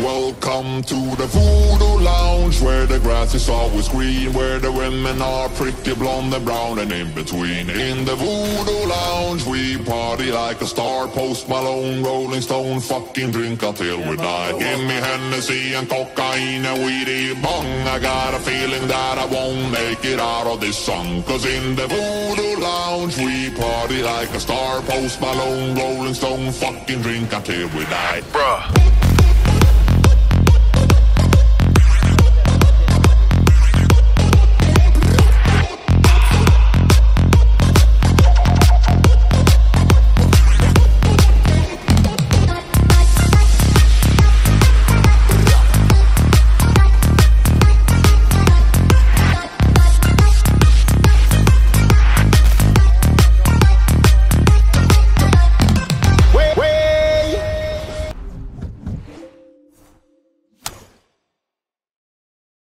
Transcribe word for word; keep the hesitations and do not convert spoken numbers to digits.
Welcome to the Voodoo Lounge, where the grass is always green, where the women are pretty blonde and brown and in between. In the Voodoo Lounge we party like a star, Post Malone, Rolling Stone, fucking drink until we die. Give me Hennessy and cocaine and weedy bong, I got a feeling that I won't make it out of this song. Cause in the Voodoo Lounge we party like a star, Post Malone, Rolling Stone, fucking drink until we die. Bruh.